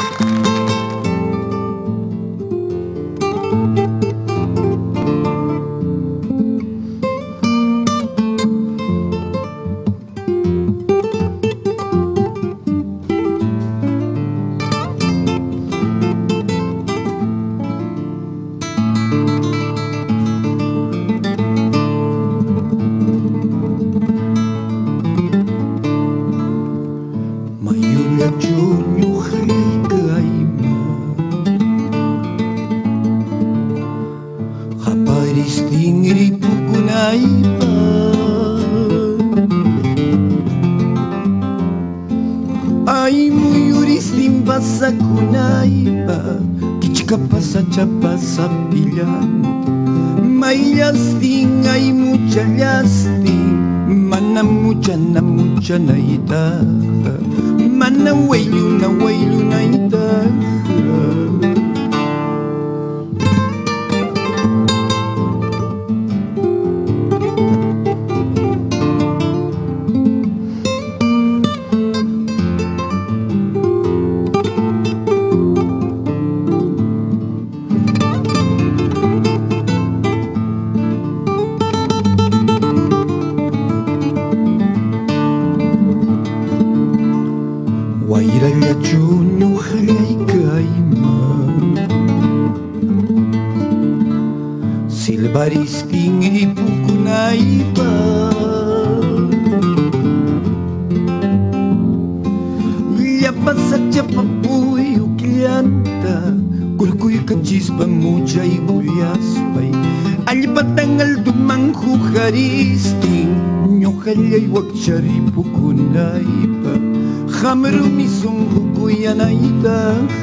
Naita mana wailu naita Charipukunaipa Hamrumi sunhukuyanaita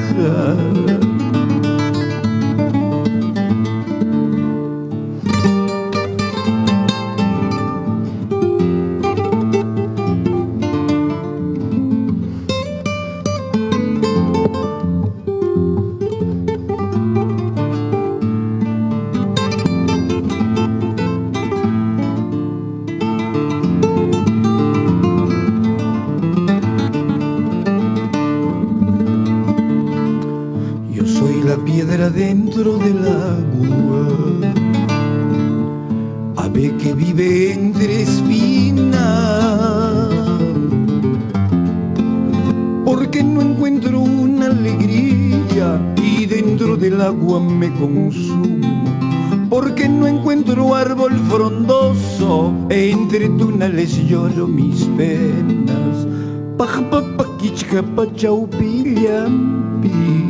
dentro del agua, ave que vive entre espinas, porque no encuentro una alegría y dentro del agua me consumo, porque no encuentro árbol frondoso, entre tunales lloro mis penas, pajapapaquichca pachaupillampi.